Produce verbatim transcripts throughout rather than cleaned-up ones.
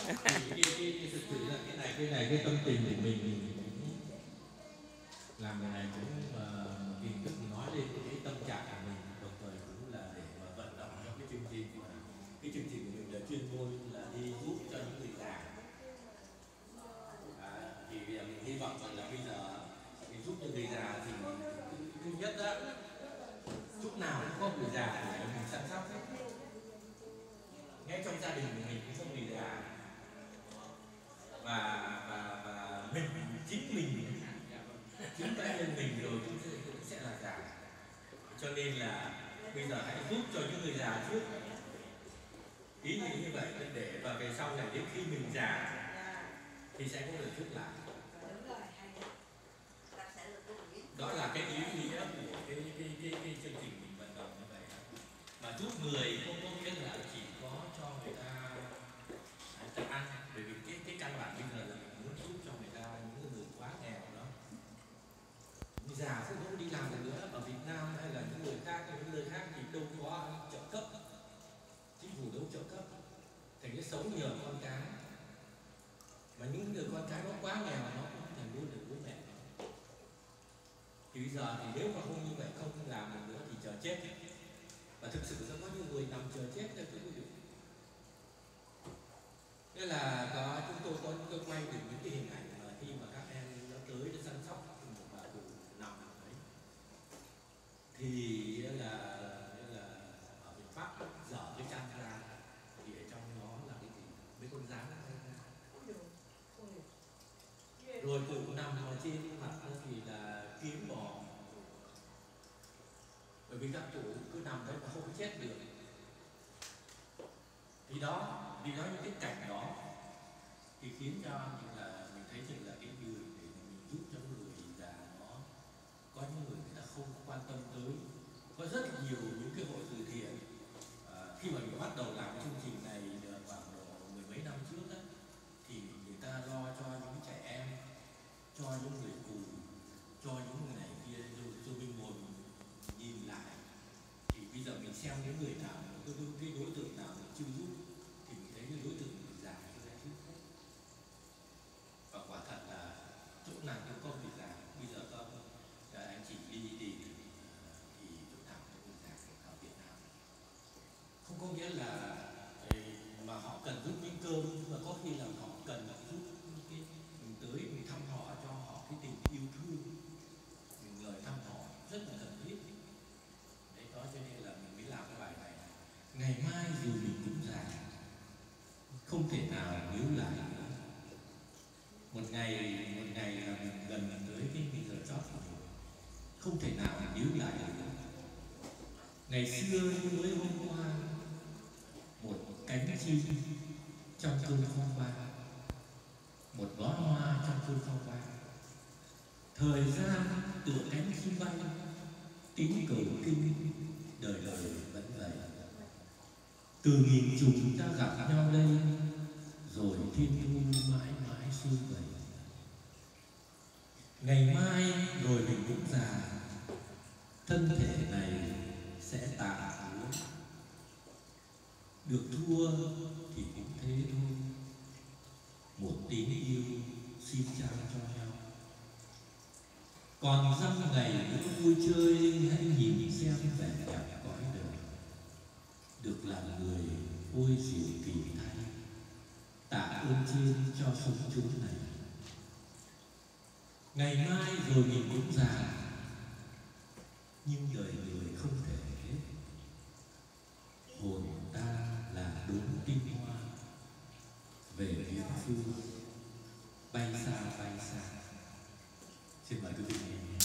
cái, cái, cái thực sự là cái này cái này cái tâm tình của mình mình cũng làm cái này cũng uh, hình thức nói lên cái tâm trạng của mình, đồng thời cũng là để mà vận động cho cái chương trình mà cái chương trình của mình là chuyên môn là đi giúp cho những người già. À, thì mình hy vọng rằng là bây giờ mình giúp cho người già thì thứ nhất đó, lúc nào cũng có người già để mình chăm sóc hết. Ngay trong gia đình của mình cũng có người già, và và và mình chính mình chính cá nhân mình rồi cũng sẽ là già, cho nên là bây giờ hãy giúp cho những người già trước, ý nghĩ như vậy để và về sau này đến khi mình già thì sẽ có người giúp lại. Đó là cái ý nghĩa của cái cái cái, cái chương trình mình vận động như vậy. Mà giúp người không có nghĩa là chỉ có cho người ta người ta ăn, bởi vì cái cái căn bản bây giờ là mình muốn giúp cho người ta, những người quá nghèo đó, người già cũng không đi làm được nữa ở Việt Nam hay là những người khác, những nơi khác thì đâu có trợ cấp, chính phủ đâu trợ cấp, thành cái sống nhờ con cái, mà những người con cái nó quá nghèo nó cũng không thể nuôi được bố mẹ. Thì bây giờ thì nếu mà không như vậy, không làm được nữa thì chờ chết. Và thực sự sẽ có những người nằm chờ chết theo cái điều. Thế là có chúng tôi có tôi quay được những cái hình ảnh mà khi mà các em nó tới để săn sóc một bà cụ nằm đấy, thì là là ở miền Bắc dở cái chăn ra thì ở trong nó là cái gì, mấy con rắn rồi cụ nằm ở trên mặt thì là kiến bò, bởi vì các cụ cứ nằm đấy mà không có chết được. Vì đó, vì đó những cái cảnh đó thì khiến cho mình là mình thấy rằng là cái người để mình giúp cho người già nó có những người người ta không quan tâm tới. Có rất nhiều những cái hội từ thiện à, khi mà mình bắt đầu làm cái chương trình này khoảng mười mấy năm trước đó, thì người ta lo cho những trẻ em, cho những người cù, cho những người này kia, rồi, rồi mình ngồi nhìn lại thì bây giờ mình xem những người nào, cái, cái đối tượng nào mình chưa giúp thì mình thấy cái đối tượng người già chúng ta giúp hết. Và quả thật là chỗ nào cũng có người già. Bây giờ có anh chị đi thì thì chỗ nào có người già ở Việt Nam, không có nghĩa là mà họ cần giúp miếng cơm, mà có khi là họ cần giúp cái mình tới mình thăm họ, cho họ cái tình yêu thương, mình lời thăm họ rất là cần thiết. Đấy, đó cho nên là mình mới làm cái bài này. Ngày mai dù mình cũng già, không thể nào níu lại nữa. Một ngày, một ngày là mình gần tới cái giờ chót của mình, không thể nào níu lại nữa. Ngày xưa như mới hôm qua, một cánh chim trong cơn phong ba, một bó hoa trong cơn phong ba. Thời gian tựa cánh chim bay, tiếng cầu kinh đời đời vẫn vậy. Từ nghìn trùng ta gặp nhau đây, rồi thiên thu mãi mãi xuôi về. Ngày mai rồi mình cũng già, thân thể này sẽ tàn úa. Được thua thì cũng thế thôi, một tiếng yêu xin trao cho nhau. Còn dăm ngày nữa vui chơi, hãy nhìn xem vẻ đẹp cõi đời. Được làm người ôi dịu kỳ thay, tạ ơn trên cho sống chúng này. Ngày mai rồi mình cũng già, nhưng đời người không thể hết. Hồn ta là đốm tinh hoa, về viễn phương bay xa bay xa. Xin mời quý vị.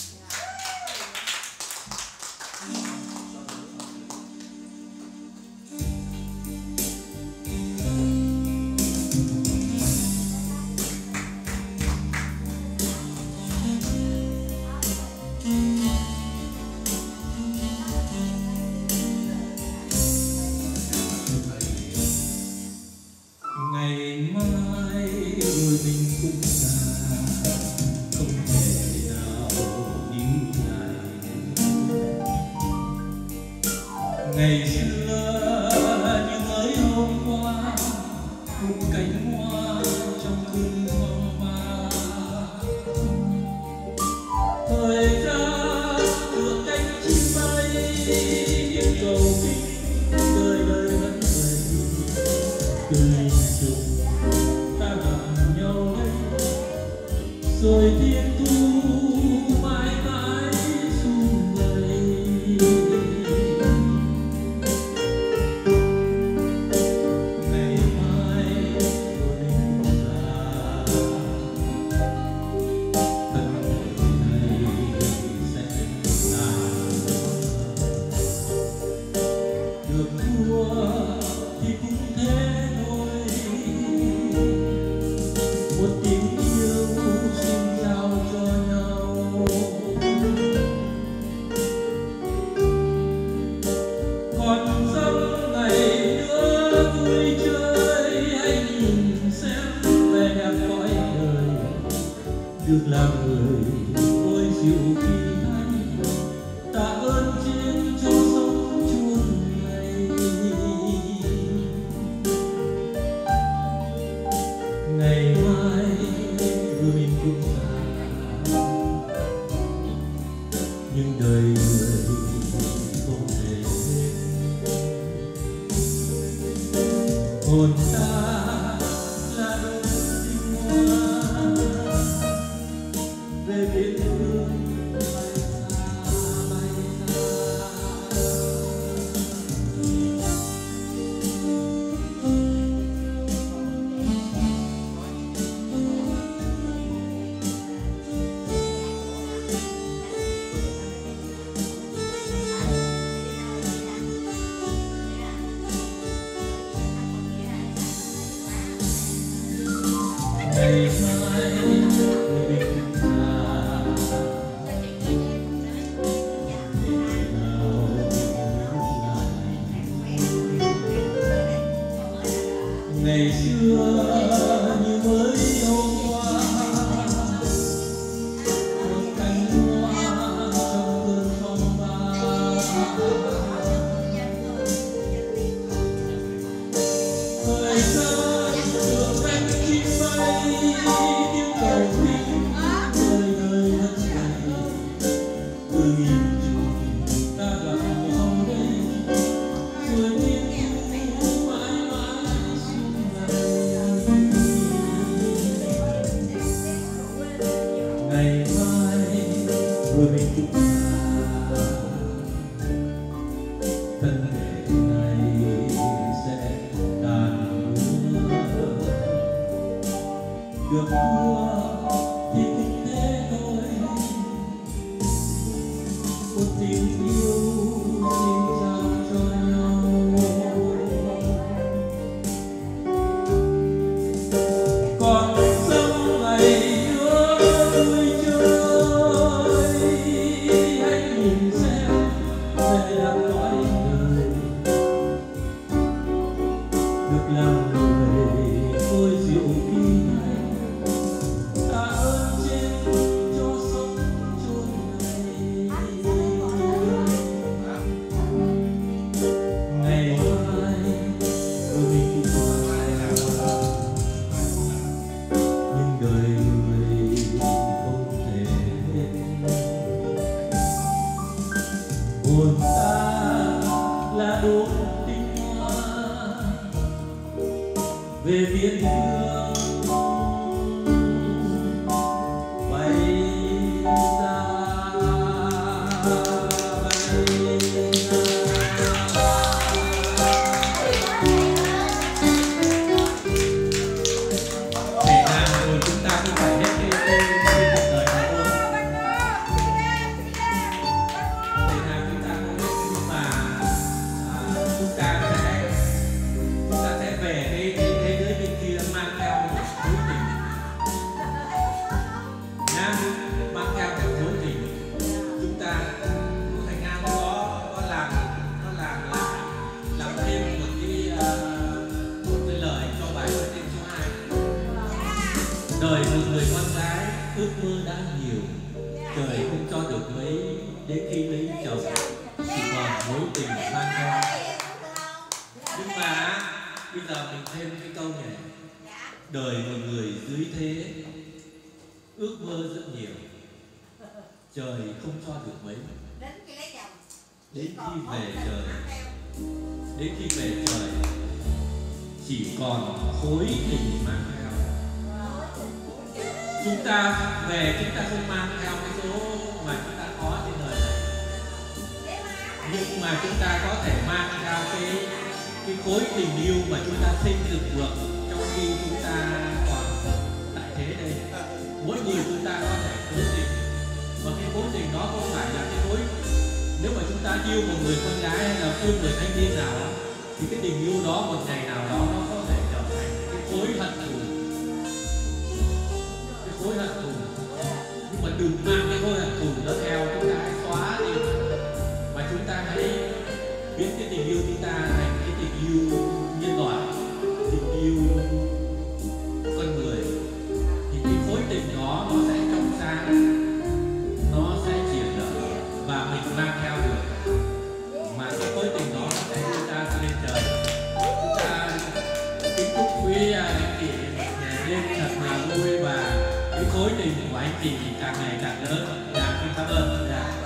Ngày mai rồi mình cũng già, không thể nào từng chừng ta gặp nhau đây, rồi thiên thu mãi mãi xung vầy. Ngày mai tôi định ra thân này sẽ tàn, được thua thì cũng thế thôi. Một tình yêu xin trao cho nhau, còn dăm ngày nữa vui chơi. Hãy nhìn xem vẻ đẹp cõi đời, được làm người ôi dịu kỳ hay. Tạ ơn trên cho sống chuông này. Ngày mai vừa mình cũng già, nhưng đời người không thể quên. Hồn ta là đôi tình hoa, về biển hương bay xa bay xa. Ngày mai người bình ra, ngày nào ngày xưa như mới hôm qua, một cánh hoa trong cơn phong ba. Thời gian được cánh chim bay, tiếng cầu khuyên đời đời đất này. Từ nghìn chừng ta gặp nhau đây, rồi thiên thu mãi mãi xung vầy. Ngày mai rồi mình cũng già, thân thể này sẽ tàn úa. Được thua thì cũng thế thôi, một tình yêu xin trao cho nhau. Còn dăm ngày nữa vui chơi. Hãy nhìn xem vẻ đẹp cõi đời, được làm người ôi dịu kỳ hay. Tạ ơn trên cho sống chốn này. Ngày mai rồi mình cũng già, nhưng đời người không thể hết. Hồn ta là đốm tinh hoa, về biển hương bay xa bay xa. Ngày nào rồi chúng ta cũng phải hết cái cái cái cuộc đời này thôi. Ngày nào chúng ta cũng hết, nhưng mà à, chúng ta sẽ chúng ta sẽ về cái cái thế giới bên kia mang theo một mối tình nha, mang theo một mối tình. Chúng ta của Thành An có có làm có làm là làm thêm một cái uh, một cái lời cho bài thơ tên số hai. Đời một người con gái ước mơ đã nhiều, trời không cho được mấy, đến khi lấy chồng chỉ còn mối tình mang theo. Nhưng mà bây giờ mình thêm cái câu này: đời một người dưới thế, ước mơ rất nhiều, trời không cho được mấy. Đến khi về trời, đến khi về trời chỉ chỉ còn khối tình mang theo. Chúng ta về chúng ta không mang theo cái số mà chúng ta có trên đời này, nhưng mà chúng ta có thể mang theo cái cái khối tình yêu mà chúng ta xây dựng được trong khi chúng ta còn tại thế đây. Mỗi người chúng ta có thể cố tình, và cái cố tình đó không phải là cái khối. Nếu mà chúng ta yêu một người con gái hay là yêu người thanh niên nào đó, thì cái tình yêu đó một ngày nào đó nó có thể trở thành cái khối hận thù, cái khối hận thù. Nhưng mà đừng mang cái khối hận thù đó theo, chúng ta hãy xóa đi, mà chúng ta hãy biến cái tình yêu chúng ta thành cái tình yêu nhân loại, tình yêu con người. Thì cái khối tình đó nó sẽ trong sáng, nó sẽ triển nở và mình mang theo được, mà cái khối tình đó nó sẽ đưa ta lên trời. Chúng ta kính chúc quý anh chị đêm thật là vui, và cái khối tình của anh chị càng ngày càng lớn. Dạ, xin cảm ơn. Dạ.